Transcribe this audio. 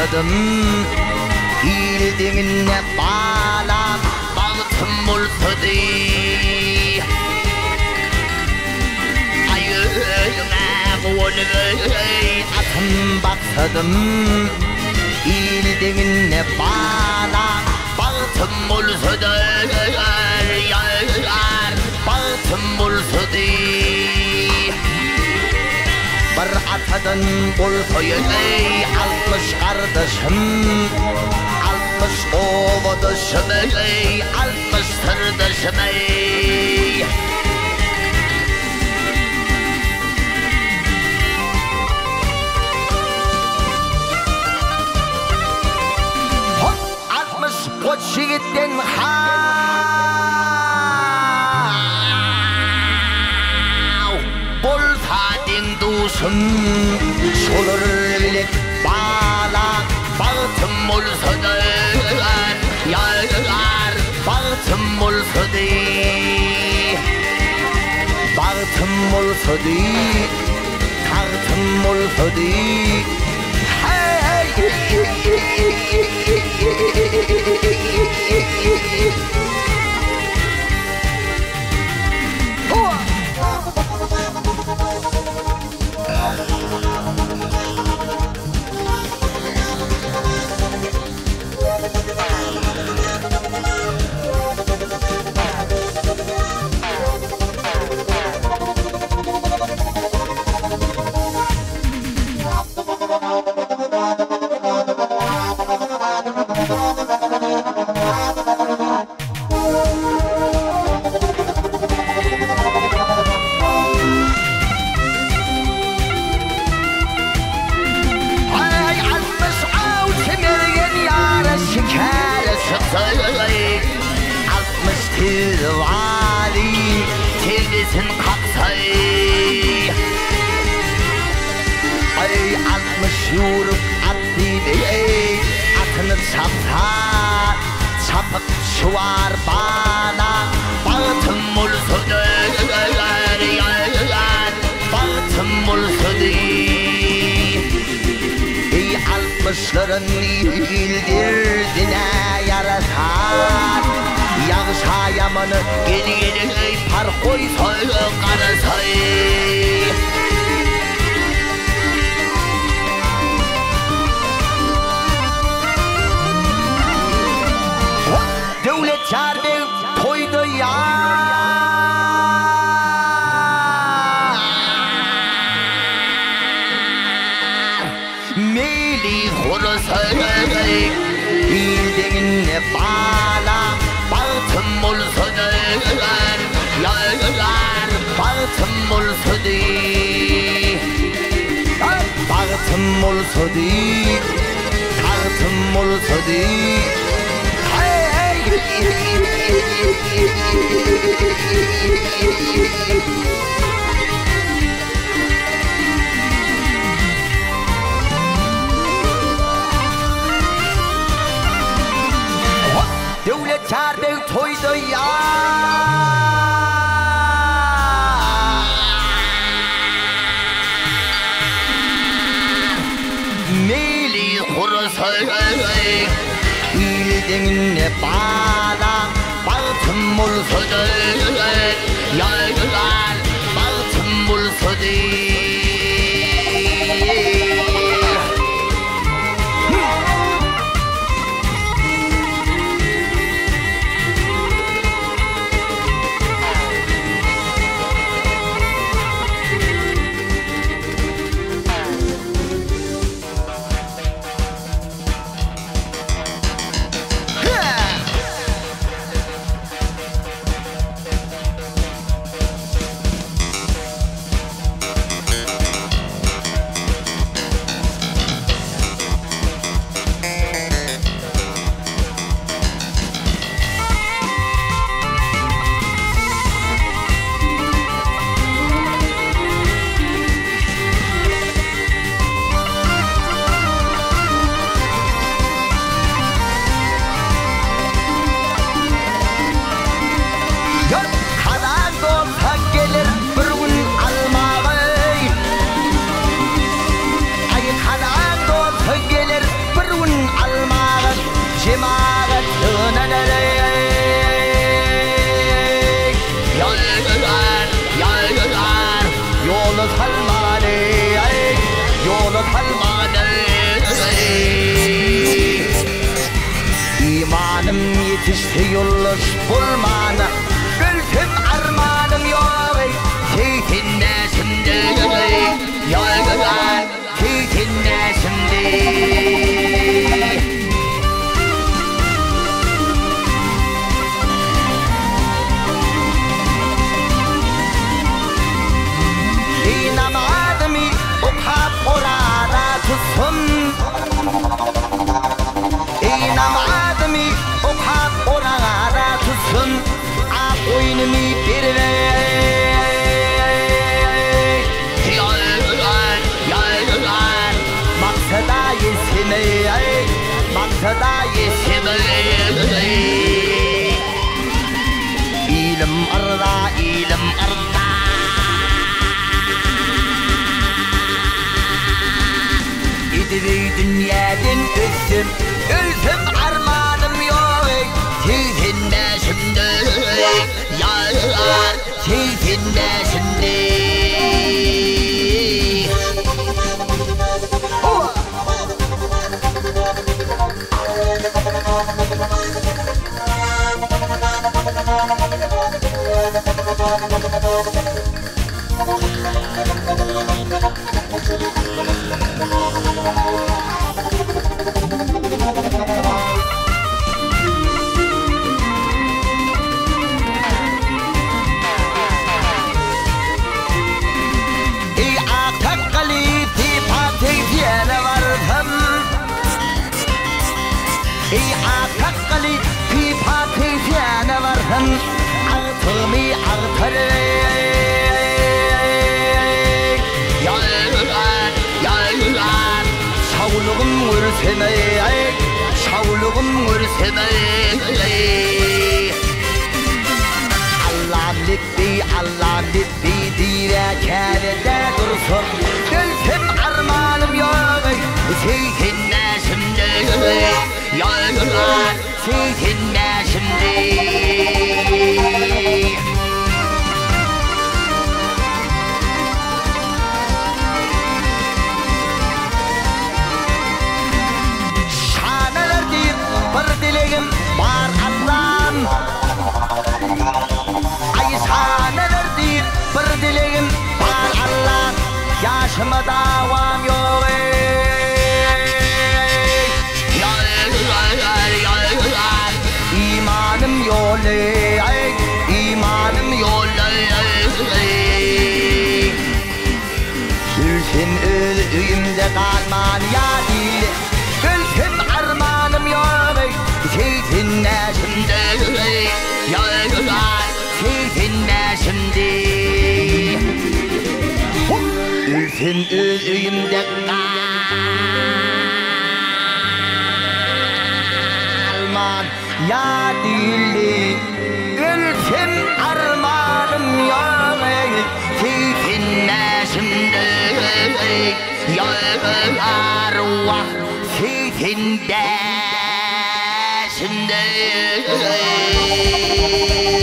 박사든 일등은 내 바람 박튼 몰서디 아유 원의 아픈 박사든 일등은 내 바람 박튼 몰서디 박튼 몰서디 bir atadan bolsoya ey 60 kardeşim 60 ovadaşım ey 60 sırdaşım ey hop 60 koç yigitten soru를 bilip bağla bağıtım olsa da yar bağıtım olsa da bağıtım olsa da tağıtım olsa da hey Yürüp attıydı ey atını çapar çapık çuvar bana bağıtım olsa bağıtım olsa ey 60'ların ildirdine yaratan yağışa yamanı geri ey par koysa karasay devlet çağırdı koydu ya meyli horasay ildenine bağla bağıtım olsa da yar bağıtım olsa da bağıtım olsa da tağıtım olsa da devlet çağırdı toydu ya meyli horasay ildenine bağla bağıtım olsa da yaylar bağıtım olsa da işte yollar bulmana gülsüm armanım yok Seytinle şimdi Yollar Seytinle şimdi İnamadım okap orada tutsun İnamadım okap orada tutsun Ak oyunumu bir ver Yollar Maksada yesimi Maksada yesimi İlim arda ilim arda İdiri dünyadan ölsüm Ölsüm armanım yok Sizinle şimdi Yollar Sizinle şimdi أعتقلي في فاتي أنا مرهم أغطمي أغطري يا شاولغم ورسمي شاولغم ورسمي Allah bitti diye kârede dursun Gülsüm armanım yok Sizinle şimdi Yollar sizinle şimdi Şanelerdir bir dileğim var Allah'ım Şanelerdir bir dileğim var Allah Yaşıma davam yok İmanım yolu İmanım yolu Gülsün öldüğümde kalman ya değil Gülsün armanım yok Sizinle şimdi Yollar Sizinle şimdi Gülsün öldüğümde kalman ya değil Gülsün armanım yok Sizinle şimdi Yollar vah Sizinle şimdi